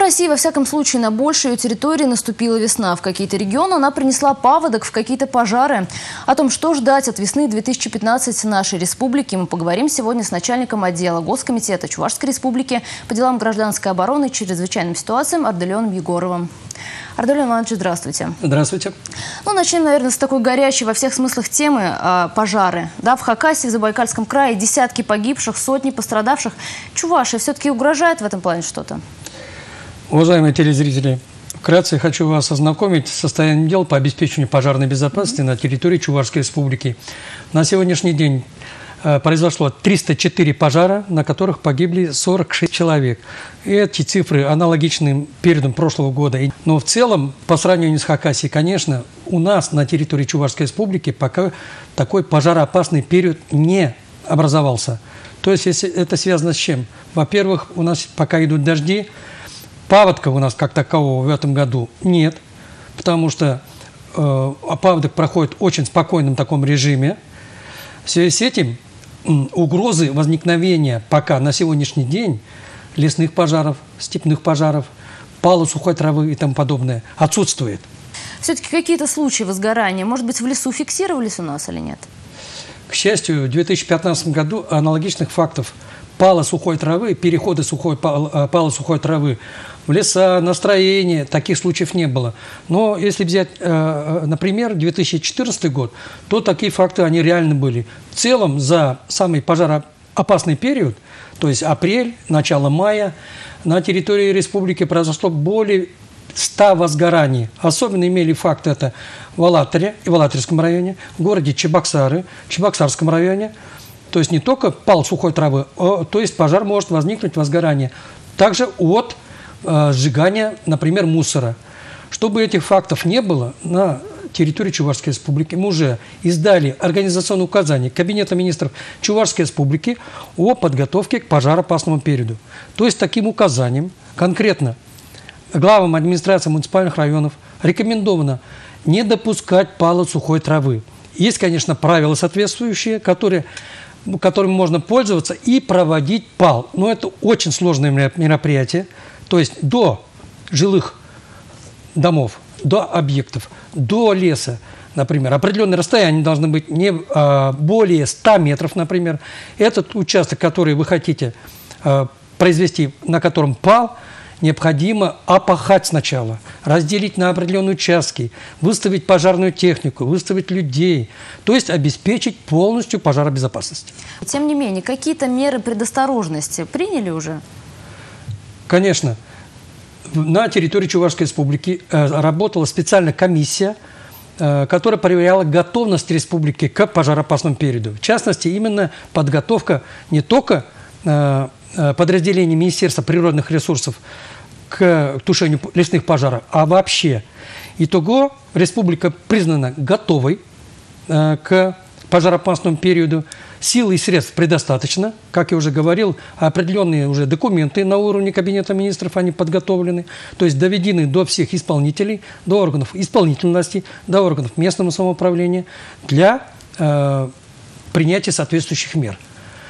Хакасии, во всяком случае, на большей ее территории наступила весна. В какие-то регионы она принесла паводок, в какие-то пожары. О том, что ждать от весны 2015 нашей республики, мы поговорим сегодня с начальником отдела Госкомитета Чувашской республики по делам гражданской обороны и чрезвычайным ситуациям Арделионом Егоровым. Арделион Иванович, здравствуйте. Здравствуйте. Ну, начнем, наверное, с такой горячей во всех смыслах темы пожары. Да, в Хакасии, в Забайкальском крае десятки погибших, сотни пострадавших. Чувашии все-таки угрожает в этом плане что-то? Уважаемые телезрители, вкратце хочу вас ознакомить с состоянием дел по обеспечению пожарной безопасности на территории Чувашской республики. На сегодняшний день произошло 304 пожара, на которых погибли 46 человек. И эти цифры аналогичны периодам прошлого года. Но в целом, по сравнению с Хакасией, конечно, у нас на территории Чувашской республики пока такой пожароопасный период не образовался. То есть, если это связано с чем? Во-первых, у нас пока идут дожди, паводка у нас как такового в этом году нет, потому что паводок проходит в очень спокойном таком режиме. В связи с этим угрозы возникновения пока на сегодняшний день лесных пожаров, степных пожаров, пала сухой травы и тому подобное отсутствует. Все-таки какие-то случаи возгорания, может быть, в лесу фиксировались у нас или нет? К счастью, в 2015 году аналогичных фактов пала сухой травы, перехода пала сухой травы в леса, на строение, таких случаев не было. Но если взять, например, 2014 год, то такие факты, они реально были. В целом, за самый пожароопасный период, то есть апрель, начало мая, на территории республики произошло более 100 возгораний. Особенно имели факт это в Алатыре и в Алатырском районе, в городе Чебоксары, в Чебоксарском районе. То есть не только пал сухой травы, то есть пожар может возникнуть, возгорание. Также от сжигания, например, мусора. Чтобы этих фактов не было, на территории Чувашской республики мы уже издали организационное указание Кабинета министров Чувашской республики о подготовке к пожароопасному периоду. То есть таким указанием конкретно главам администрации муниципальных районов рекомендовано не допускать пала сухой травы. Есть, конечно, правила соответствующие, которыми можно пользоваться и проводить пал. Но это очень сложное мероприятие. То есть до жилых домов, до объектов, до леса, например, определенное расстояние должно быть не более 100 метров, например. Этот участок, который вы хотите произвести, на котором пал, необходимо опахать сначала, разделить на определенные участки, выставить пожарную технику, выставить людей, то есть обеспечить полностью пожаробезопасность. Тем не менее, какие-то меры предосторожности приняли уже? Конечно. На территории Чувашской республики работала специальная комиссия, которая проверяла готовность республики к пожароопасному периоду. В частности, именно подготовка не только подразделений Министерства природных ресурсов к тушению лесных пожаров, а вообще. Итого республика признана готовой к пожароопасному периоду. Сил и средств предостаточно. Как я уже говорил, определенные уже документы на уровне Кабинета министров, они подготовлены, то есть доведены до всех исполнителей, до органов исполнительной власти, до органов местного самоуправления для принятия соответствующих мер.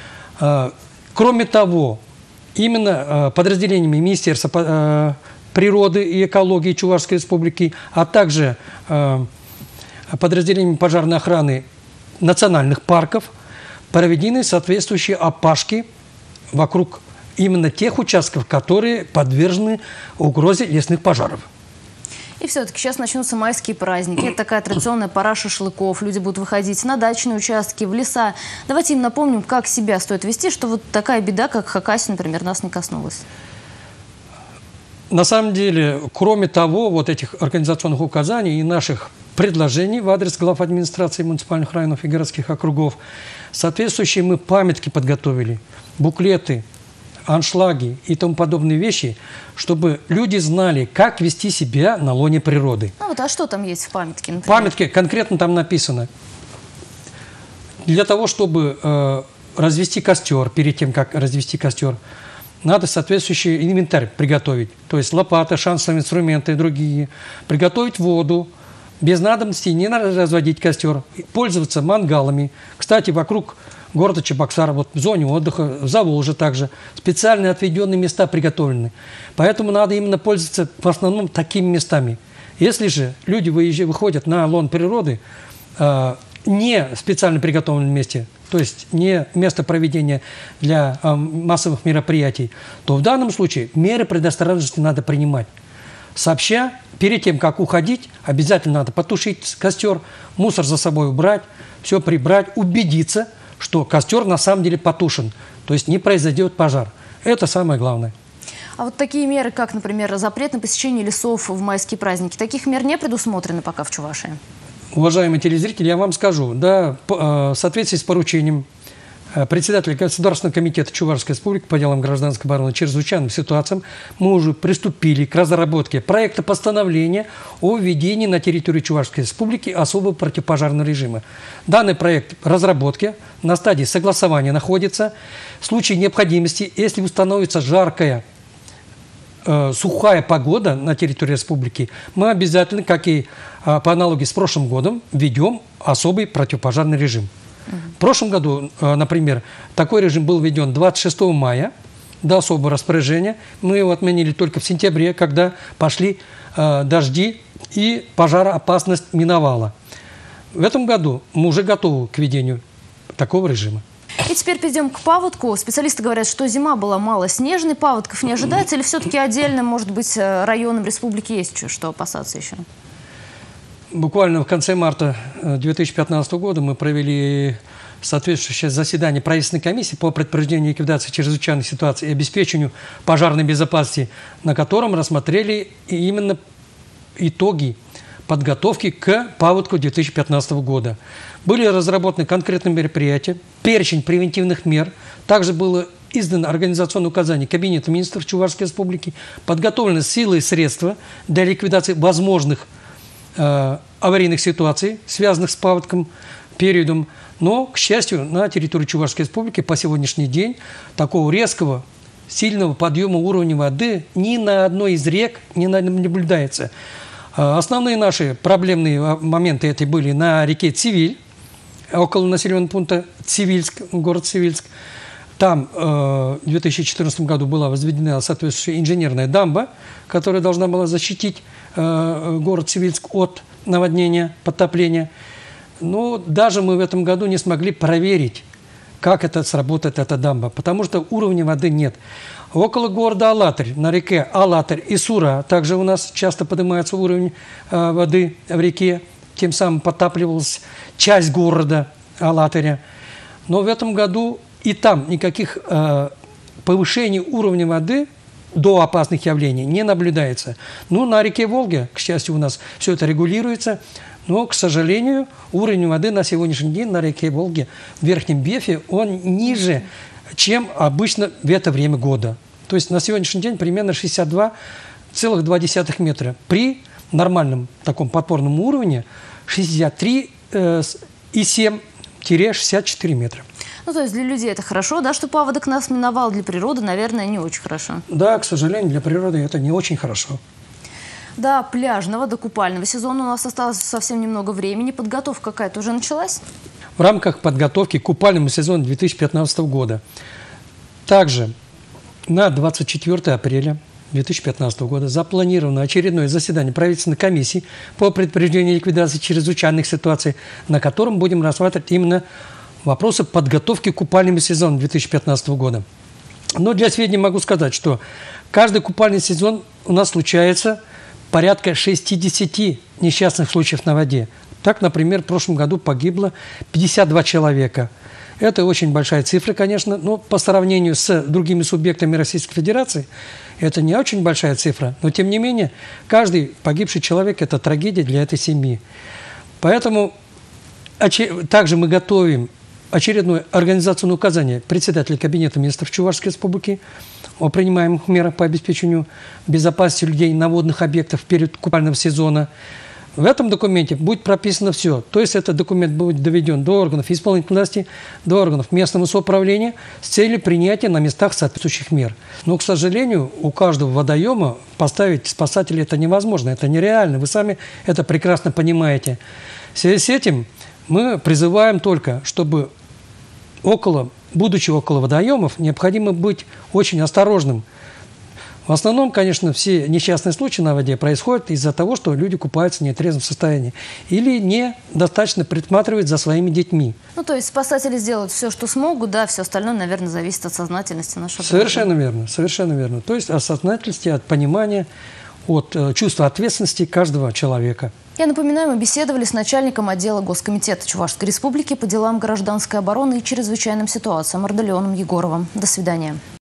Кроме того, именно подразделениями Министерства природы и экологии Чувашской республики, а также подразделениями пожарной охраны национальных парков проведены соответствующие опашки вокруг именно тех участков, которые подвержены угрозе лесных пожаров. И все-таки сейчас начнутся майские праздники. Это такая традиционная пора шашлыков. Люди будут выходить на дачные участки, в леса. Давайте им напомним, как себя стоит вести, что вот такая беда, как Хакасия, например, нас не коснулась. На самом деле, кроме того, вот этих организационных указаний и наших предложений в адрес глав администрации муниципальных районов и городских округов, соответствующие мы памятки подготовили, буклеты, аншлаги и тому подобные вещи, чтобы люди знали, как вести себя на лоне природы. А что там есть в памятке, например? В памятке конкретно там написано: для того, чтобы развести костер, перед тем, как развести костер, надо соответствующий инвентарь приготовить, то есть лопата, шансовые инструменты и другие, приготовить воду, без надобности не надо разводить костер, пользоваться мангалами. Кстати, вокруг города Чебоксара, вот в зоне отдыха, в Заволжье также. Специально отведенные места приготовлены. Поэтому надо именно пользоваться в основном такими местами. Если же люди выходят на лон природы, не в специально приготовленном месте, то есть не место проведения для массовых мероприятий, то в данном случае меры предосторожности надо принимать. Сообща, перед тем, как уходить, обязательно надо потушить костер, мусор за собой убрать, все прибрать, убедиться, что костер на самом деле потушен, то есть не произойдет пожар. Это самое главное. А вот такие меры, как, например, запрет на посещение лесов в майские праздники, таких мер не предусмотрены пока в Чувашии? Уважаемые телезрители, я вам скажу, да, в соответствии с поручением председателя Государственного комитета Чувашской республики по делам гражданской обороны чрезвычайным ситуациям мы уже приступили к разработке проекта постановления о введении на территории Чувашской республики особого противопожарного режима. Данный проект разработки на стадии согласования находится. В случае необходимости, если установится жаркая, сухая погода на территории республики, мы обязательно, как и по аналогии с прошлым годом, введем особый противопожарный режим. В прошлом году, например, такой режим был введен 26 мая до особого распоряжения. Мы его отменили только в сентябре, когда пошли дожди и пожароопасность миновала. В этом году мы уже готовы к введению такого режима. И теперь перейдем к паводку. Специалисты говорят, что зима была малоснежной, паводков не ожидается, или все-таки отдельно, может быть, районам республики есть что опасаться еще? Буквально в конце марта 2015 года мы провели соответствующее заседание правительственной комиссии по предупреждению и ликвидации чрезвычайных ситуаций и обеспечению пожарной безопасности, на котором рассмотрели именно итоги подготовки к паводку 2015 года. Были разработаны конкретные мероприятия, перечень превентивных мер. Также было издано организационное указание Кабинета министров Чувашской республики, подготовлены силы и средства для ликвидации возможных аварийных ситуаций, связанных с паводком, периодом. Но, к счастью, на территории Чувашской республики по сегодняшний день такого резкого, сильного подъема уровня воды ни на одной из рек не наблюдается. Основные наши проблемные моменты это были на реке Цивиль, около населенного пункта Цивильск, город Цивильск. Там в 2014 году была возведена соответствующая инженерная дамба, которая должна была защитить город Цивильск от наводнения, подтопления. Но даже мы в этом году не смогли проверить, как это сработает, эта дамба, потому что уровня воды нет. Около города Алатырь, на реке Алатырь и Сура, также у нас часто поднимается уровень воды в реке, тем самым подтапливалась часть города Алатыря. Но в этом году и там никаких повышений уровня воды до опасных явлений не наблюдается. Ну, на реке Волге, к счастью, у нас все это регулируется, но, к сожалению, уровень воды на сегодняшний день на реке Волге в Верхнем Бефе, он ниже, чем обычно в это время года. То есть на сегодняшний день примерно 62,2 метра. При нормальном таком подпорном уровне 63,7-64 метра. Ну, то есть для людей это хорошо, да, что паводок нас миновал, для природы, наверное, не очень хорошо. Да, к сожалению, для природы это не очень хорошо. До пляжного, до купального сезона у нас осталось совсем немного времени. Подготовка какая-то уже началась? В рамках подготовки к купальному сезону 2015 года. Также на 24 апреля 2015 года запланировано очередное заседание правительственной комиссии по предупреждению и ликвидации чрезвычайных ситуаций, на котором будем рассматривать именно вопросы подготовки к купальному сезону 2015 года. Но для сведения могу сказать, что каждый купальный сезон у нас случается порядка 60 несчастных случаев на воде. Так, например, в прошлом году погибло 52 человека. Это очень большая цифра, конечно, но по сравнению с другими субъектами Российской Федерации это не очень большая цифра. Но, тем не менее, каждый погибший человек – это трагедия для этой семьи. Поэтому также мы готовим очередное организационное указание председателя Кабинета министров Чувашской республики о принимаемых мерах по обеспечению безопасности людей на водных объектах в период купального сезона. В этом документе будет прописано все. То есть этот документ будет доведен до органов исполнительной власти, до органов местного самоуправления с целью принятия на местах соответствующих мер. Но, к сожалению, у каждого водоема поставить спасателя это невозможно, это нереально. Вы сами это прекрасно понимаете. В связи с этим мы призываем только, чтобы будучи около водоемов, необходимо быть очень осторожным. В основном, конечно, все несчастные случаи на воде происходят из-за того, что люди купаются в нетрезвом состоянии или недостаточно присматривают за своими детьми. Ну, то есть спасатели сделают все, что смогут, да, все остальное, наверное, зависит от сознательности нашего Совершенно верно, совершенно верно. То есть от сознательности, от понимания, от чувства ответственности каждого человека. Я напоминаю, мы беседовали с начальником отдела Госкомитета Чувашской Республики по делам гражданской обороны и чрезвычайным ситуациям Ардалионом Егоровым. До свидания.